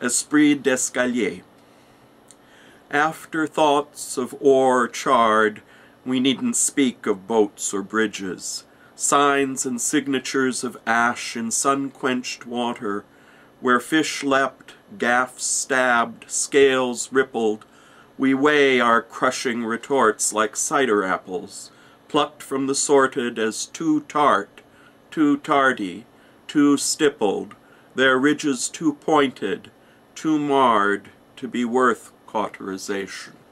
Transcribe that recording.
Esprit d'escalier. After thoughts of ore charred, we needn't speak of boats or bridges, signs and signatures of ash in sun-quenched water, where fish leapt, gaffs stabbed, scales rippled. We weigh our crushing retorts like cider apples, plucked from the sorted as too tart, too tardy, too stippled, their ridges too pointed, too marred to be worth cauterization.